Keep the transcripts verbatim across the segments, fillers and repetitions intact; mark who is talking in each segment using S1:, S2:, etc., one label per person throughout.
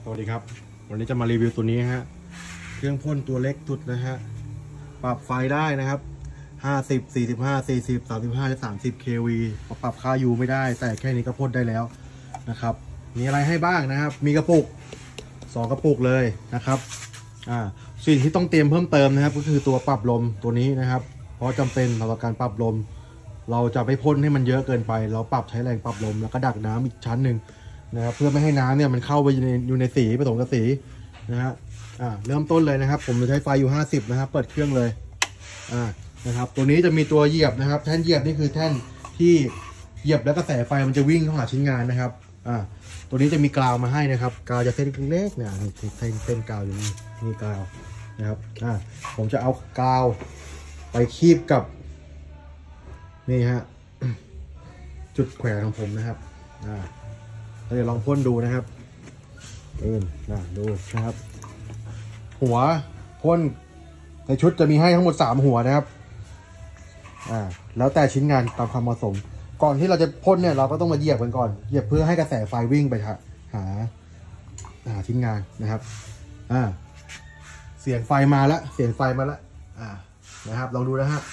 S1: วัสดีครับวันนี้จะมารีวิวตัวนี้ฮะเครื่องพ่นตัวเล็กสุดนะฮะปรับไฟได้นะครับห้าสิบ สี่สิบห้า สี่สิบ สามสิบห้าและสามสิบ เค วี ปรับค่า U ไม่ได้แต่แค่นี้ก็พ่นได้แล้วนะครับมีอะไรให้บ้างนะครับมีกระปุกสองกระปุกเลยนะครับอ่าสิ่งที่ต้องเตรียมเพิ่มเติมนะครับก็คือตัวปรับลมตัวนี้นะครับเพราะจำเป็นสำหรับการปรับลมเราจะไม่พ่นให้มันเยอะเกินไปเราปรับใช้แรงปรับลมแล้วก็ดักน้ำอีกชั้นหนึ่งนะครับเพื่อไม่ให้น้ำเนี่ยมันเข้าไปอยู่ในอยู่ในสีผสมกับสีนะฮะอ่าเริ่มต้นเลยนะครับผมจะใช้ไฟอยู่ห้าสิบนะครับเปิดเครื่องเลยอ่านะครับตัวนี้จะมีตัวเหยียบนะครับแท่นเหยียบนี่คือแท่นที่เหยียบแล้วกระแสไฟมันจะวิ่งเข้าหาชิ้นงานนะครับอ่าตัวนี้จะมีกาวมาให้นะครับกาวจะเส้นเล็กๆเนี่ยเส้นเส้นกาวอยู่นี่นี่กาวนะครับอ่าผมจะเอากาวไปคีบกับนี่ฮะจุดแขวนของผมนะครับอ่าเราจะลองพ่นดูนะครับเอินนะดูนะครับหัวพ่นในชุดจะมีให้ทั้งหมดสามหัวนะครับอ่าแล้วแต่ชิ้นงานตามความเหมาะสมก่อนที่เราจะพ่นเนี่ยเราก็ต้องมาเหยียบกันก่อนเหยียบเพื่อให้กระแสไฟวิ่งไปหาหาหาชิ้นงานนะครับอ่าเสียงไฟมาแล้วเสียงไฟมาแล้วอ่านะครับลองดูนะฮะ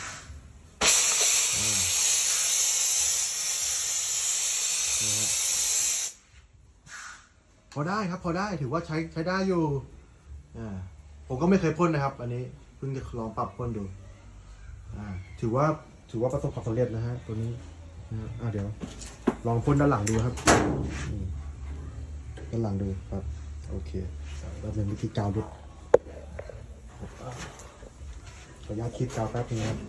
S1: พอได้ครับพอได้ถือว่าใช้ใช้ได้อยู่อ่าผมก็ไม่เคยพ่นนะครับอันนี้เพิ่งจะลองปรับพ่นดูอ่าถือว่าถือว่าประสบความสำเร็จนะฮะตัวนี้นะอ่าเดี๋ยวลองพ่นด้านหลังดูครับด้านหลังดูครับโอเคแล้วเป็นวิธีกาวดูขออนุญาตคีบกาวแป๊บนึงครับ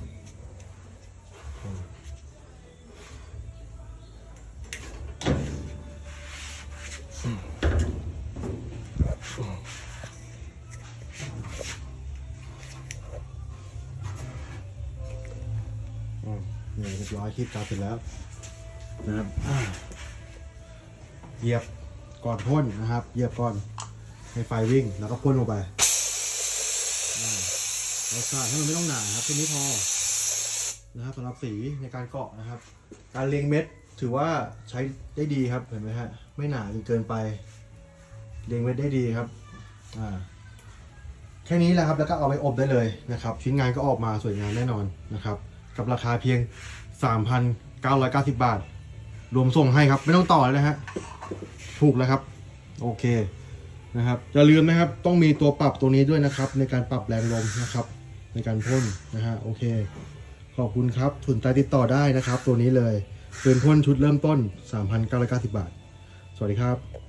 S1: นี่เรียบร้อยคีบกาวเสร็จแล้วนะครับเหยียบก่อนพ่นนะครับเหยียบก่อนให้ไฟวิ่งแล้วก็พ่นลงไปเราสาดให้มันไม่ต้องหนาครับแค่นี้พอนะครับสำหรับสีในการเกาะนะครับการเรียงเม็ดถือว่าใช้ได้ดีครับเห็นไหมฮะไม่หนาจนเกินไปเรียงเม็ดได้ดีครับอ่าแค่นี้แหละครับแล้วก็เอาไปอบได้เลยนะครับชิ้นงานก็ออกมาสวยงามแน่นอนนะครับกับราคาเพียง สามพันเก้าร้อยเก้าสิบ บาทรวมส่งให้ครับไม่ต้องต่อเลยนะฮะถูกแล้วครับโอเคนะครับอย่าลืมนะครับต้องมีตัวปรับตัวนี้ด้วยนะครับในการปรับแรงลมนะครับในการพ่นนะฮะโอเคขอบคุณครับสนใจติดต่อได้นะครับตัวนี้เลยปืนพ่นชุดเริ่มต้น สามพันเก้าร้อยเก้าสิบ บาทสวัสดีครับ